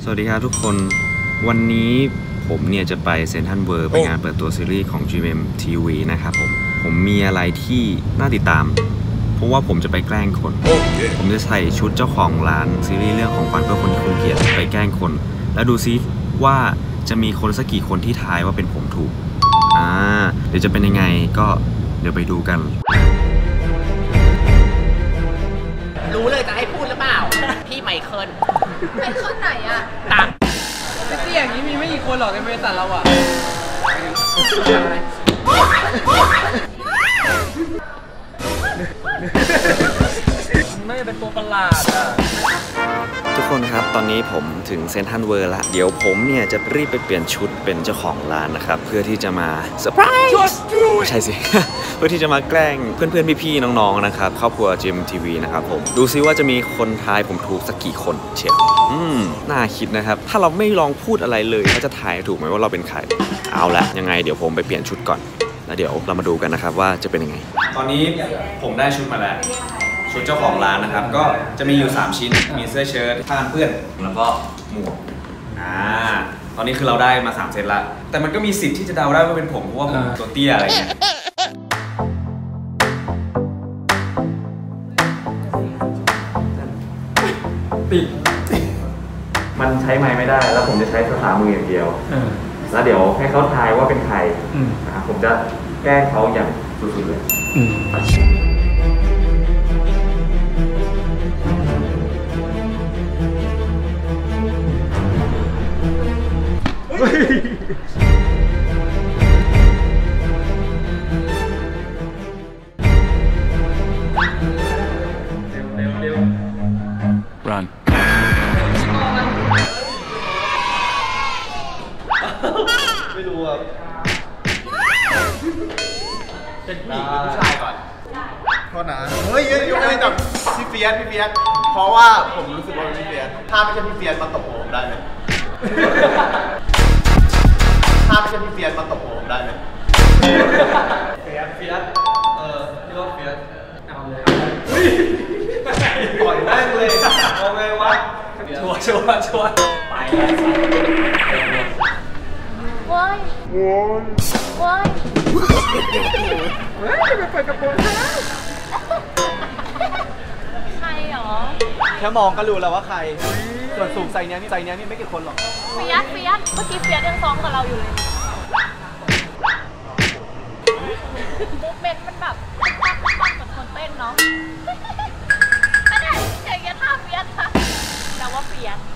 สวัสดีครับทุกคนวันนี้ผมเนี่ยจะไปเซ็นทรัลเวิลด์ไปงานเปิดตัวซีรีส์ของ GMMTV นะครับผมมีอะไรที่น่าติดตามเพราะว่าผมจะไปแกล้งคนผมจะใส่ชุดเจ้าของร้านซีรีส์เรื่องของขวัญเพื่อคนที่คุณเกลียดไปแกล้งคนแล้วดูซิว่าจะมีคนสักกี่คนที่ทายว่าเป็นผมถูกเดี๋ยวจะเป็นยังไงก็เดี๋ยวไปดูกันรู้เลยจะให้พูดหรือเปล่าพี่ไมเคิลไหนอะตักเตี้ยอย่างนี้มีไม่กี่คนหรอกในบริษัทเราอะไม่เป็นตัวประหลาดอะทุกคนครับตอนนี้ผมถึงเซ็นทรัลเวิลด์ละเดี๋ยวผมเนี่ยจะรีบไปเปลี่ยนชุดเป็นเจ้าของร้านนะครับเพื่อที่จะมาเซอร์ไพรส์ไม่ใช่สิ เพื่อที่จะมาแกล้งเพื่อนๆพี่ๆน้องๆนะครับครอบครัว GMMTV นะครับผมดูซิว่าจะมีคนทายผมถูกสักกี่คนเชียวน่าคิดนะครับถ้าเราไม่ลองพูดอะไรเลยเขาจะทายถูกไหมว่าเราเป็นใครเอาละยังไงเดี๋ยวผมไปเปลี่ยนชุดก่อนแล้วเดี๋ยวเรามาดูกันนะครับว่าจะเป็นยังไงตอนนี้ผมได้ชุดมาแล้วชุดเจ้าของร้านนะครับก็จะมีอยู่3ชิ้นมีเสื้อเชิ้ตผ้ากันเปื้อนแล้วก็หมวกตอนนี้คือเราได้มา3เซตละแต่มันก็มีสิทธิ์ที่จะเดาได้ว่าเป็นผมเพราะว่าผมตัวเตี้ยอะไรเงี้ยปิดมันใช้ไม้ไม่ได้แล้วผมจะใช้ภาษามืออย่างเดียวแล้วเดี๋ยวให้เขาทายว่าเป็นใครผมจะแกล้งเขาอย่างสุดๆเลยRun ไม่รู้อ่ะเป็นผู้หญิงหรือผู้ชายก่อนโทษนะเฮ้ยยกให้จับพี่เฟียสเพราะว่าผมรู้สึกว่าพี่เฟียสถ้าไม่ใช่พี่เฟียสมาตบผมได้ไหมถ้าไม่ใช่พี่เฟียสมาตบผมได้ไหมเฟียสเรียกว่าเฟียสเอาเลยปล่อยแม่งเลยเอาไงวะชัวร์ไปว้ายจะไปเปิดกระโปรงใครหรอแค่มองก็รู้แล้วว่าใครส่วนสูงใส่เนี้ยนี่ไม่กี่คนหรอกเฟียสเมื่อกี้เฟียสยังซ้อมกับเราอยู่เลยมูฟเมนต์มันแบบปั๊บเหมือนคนเต้นเนาะอันนี้อย่างเงี้ยท่าเฟียสค่ะแต่ว่าเฟียส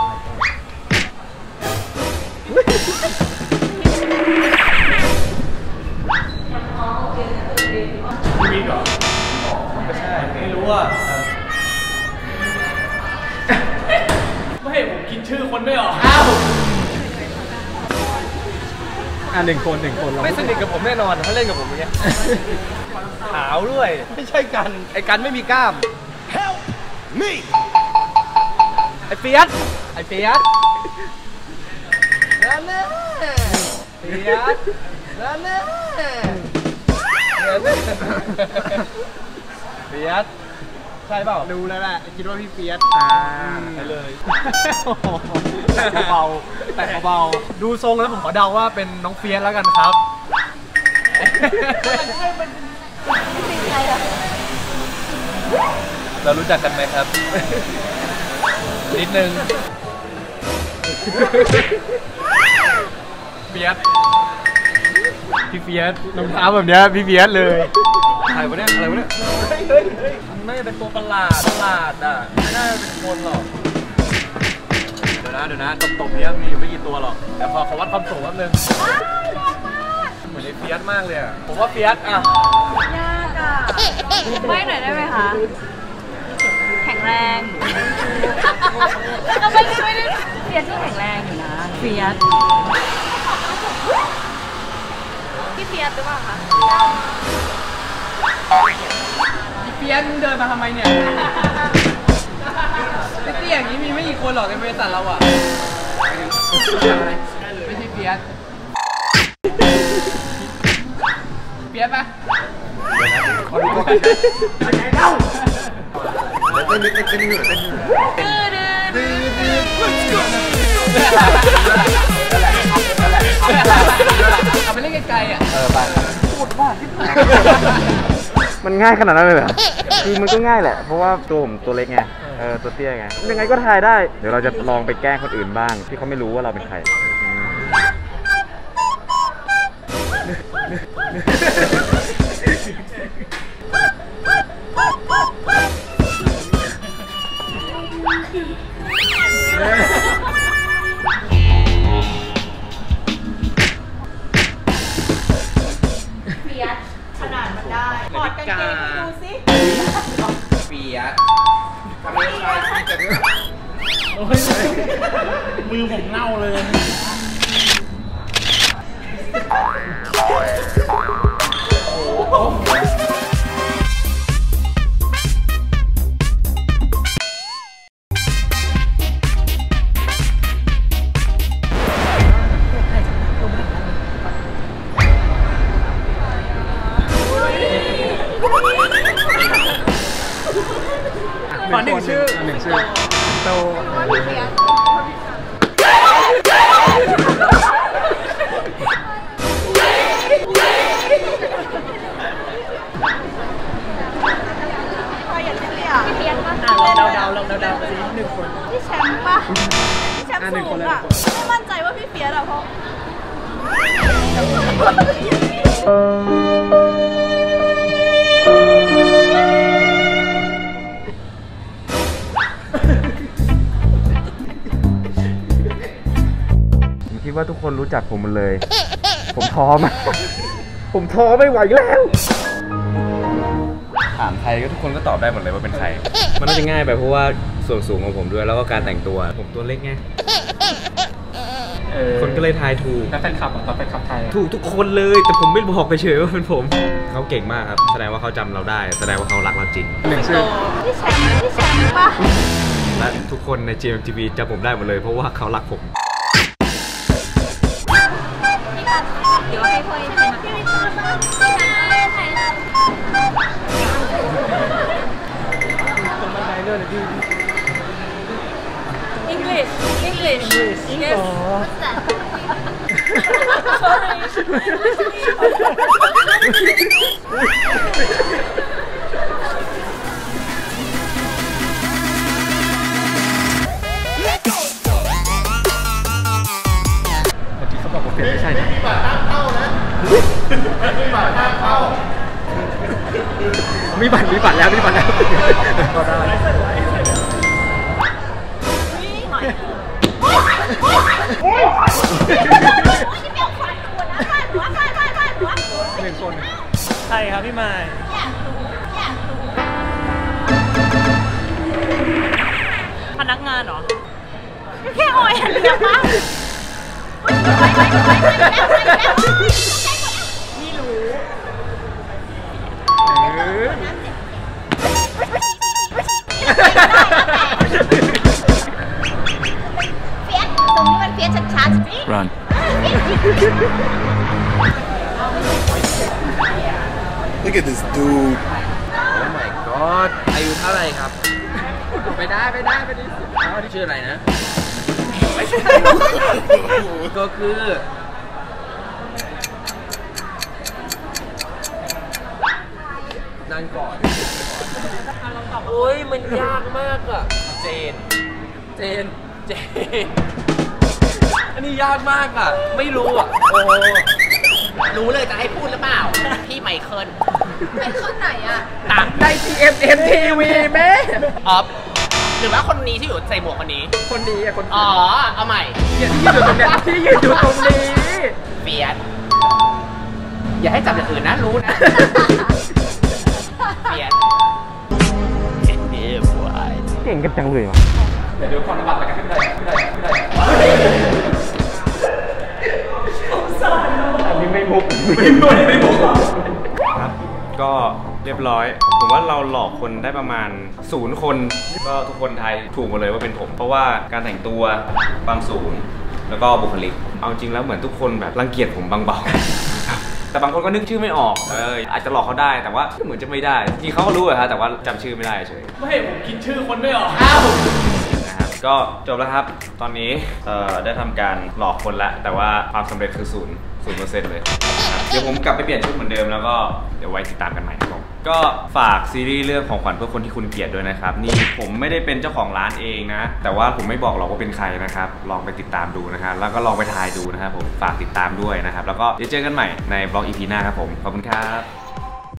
มีเหรอไม่ใช่ไม่รู้อ่ะไม่เห็นผมคิดชื่อคนไม่ออกหนึ่งคนไม่สนิทกับผมแน่นอนถ้าเล่นกับผมอย่างเงี้ยขาวด้วยไม่ใช่กันไอ้กันไม่มีกล้าม Help me ไอ้เฟียสนั่นแน่เฟียสนั่นแน่เฟียสใช่เปล่าดูแล้วแหละคิดว่าพี่เฟียสไปเลยแต่เบาดูทรงแล้วผมขอเดาว่าเป็นน้องเฟียสแล้วกันครับเรารู้จักกันไหมครับนิดนึงพี่เฟียสรองเท้าแบบนี้พี่เฟียสเลยอะไรวะเนี่ยไม่เป็นตัวประหลาดอ่ะไม่น่าเป็นคนหรอกเดี๋ยวนะตบเนี้ยมีอยู่ไม่กี่ตัวหรอกแต่พอเขาวัดความสูงแป๊บนึงเหมือนไอ้เฟียสมากเลยอ่ะผมว่าเฟียสอ่ะยากอ่ะไม่หน่อยได้ไหมคะแข็งแรงก็ไม่ได้เฟียสที่แข็งแรงอยู่นะเฟียสพี่เฟียสหรือเปล่าคะเฟียสมึงเดินมาทำไมเนี่ยเตี้ยอย่างนี้มีไม่กี่คนหรอกในบริษัทเราอ่ะไม่ใช่เฟียสปะขอดูก่อนไหนเล่าเต้นเอาไปเล่นไกลๆอ่ะไปพูดว่าที่มันง่ายขนาดนั้นเลยเหรอคือมันก็ง่ายแหละเพราะว่าตัวผมตัวเล็กไงตัวเตี้ยไงยังไงก็ทายได้เดี๋ยวเราจะลองไปแกล้งคนอื่นบ้างที่เขาไม่รู้ว่าเราเป็นใครเฟียสขนาดมันได้ถอดกางเกงดูสิเฟียสมือผมเน่าเลยขอหนึ่งชื่อโตเฟียส ใครอยากจะเรียกพี่เพียนป่ะลองเดาสิ1 คนพี่แชมป์ป่ะพี่แชมป์สูงอ่ะไม่มั่นใจว่าพี่เพียนอ่ะเพราะผมคิดว่าทุกคนรู้จักผมหมดเลยผมท้อมากผมท้อไม่ไหวแล้วถามใครก็ทุกคนก็ตอบได้หมดเลยว่าเป็นใครมันน่าจะง่ายไปเพราะว่าส่วนสูงของผมด้วยแล้วก็การแต่งตัวผมตัวเล็กไงคนก็เลยทายถูกแล้วแฟนคลับตอนแฟนคลับไทยถูกทุกคนเลยแต่ผมไม่บอกไปเฉยว่าเป็นผมเขาเก่งมากครับแสดงว่าเขาจำเราได้แสดงว่าเขารักเราจริง 1 ชื่อพี่แชมป์ป่ะและทุกคนใน GMTV จำผมได้หมดเลยเพราะว่าเขารักผมเดี๋ยวให้พ่อใช่ไหมพี่วิตาบ้างพี่แชมป์ไหนล่ะ English yes what's that sorry ที่เขาบอกว่าเปลี่ยนไม่ใช่นะมีบัตรห้ามเข้านะมีบัตรห้ามเข้ามีบัตรแล้วก็ได้ 1 คนใช่ครับพี่มายพนักงานเหรอแค่ออยอันเดียวป่ะนี่รู้เฟียสตรงนี้มันเฟียสชัดๆ Run Look at this dude Oh my god อายุเท่าไหร่ครับ ไปได้ชื่ออะไรนะ ก็คือนั่งก่อนโอ้ยมันยากมากอะเจน อันนี้ยากมากอะไม่รู้อะโอ้รู้เลยจะให้พูดหรือเปล่า พี่ไมเคิลไหนอ่ะต่างได้ TMM TV แม่ออฟหรือว่าคนนี้ที่อยู่ใส่หมวกคนนี้คนดีอะคนอ๋อ เอาใหม่ที่ยืนอยู่ตรงเนี้ยที่ยืนอยู่ตรงนี้เฟียสอย่าให้จับอย่างอื่นนะรู้นะ เฟียสเก่งกันจังเลยวะเดี๋ยวความระบาดไปกันขึ้นได้อันนี้ไม่มุกครับก็เรียบร้อยผมว่าเราหลอกคนได้ประมาณ0 คนก็ทุกคนทายถูกหมดเลยว่าเป็นผม เพราะว่าการแต่งตัวความสูงแล้วก็บุคลิกเอาจริงแล้วเหมือนทุกคนแบบรังเกียจผมบางเบาแต่บางคนก็นึกชื่อไม่ออกอาจจะหลอกเขาได้แต่ว่าเหมือนจะไม่ได้จริงเขาก็รู้อะฮะแต่ว่าจำชื่อไม่ได้เฉยไม่ผมคิดชื่อคนไม่ออกอ้าวนะครับก็จบแล้วครับตอนนี้ได้ทำการหลอกคนละแต่ว่าความสำเร็จคือ0% เลยครับเดี๋ยวผมกลับไปเปลี่ยนชุดเหมือนเดิมแล้วก็เดี๋ยวไว้ติดตามกันใหม่ครับผมก็ฝากซีรีส์เรื่องของขวัญเพื่อคนที่คุณเกลียดด้วยนะครับนี่ผมไม่ได้เป็นเจ้าของร้านเองนะแต่ว่าผมไม่บอกหรอกว่าเป็นใครนะครับลองไปติดตามดูนะครับแล้วก็ลองไปทายดูนะครับผมฝากติดตามด้วยนะครับแล้วก็เดี๋ยวเจอกันใหม่ในบล็อก EP หน้าครับผมขอบคุณครับ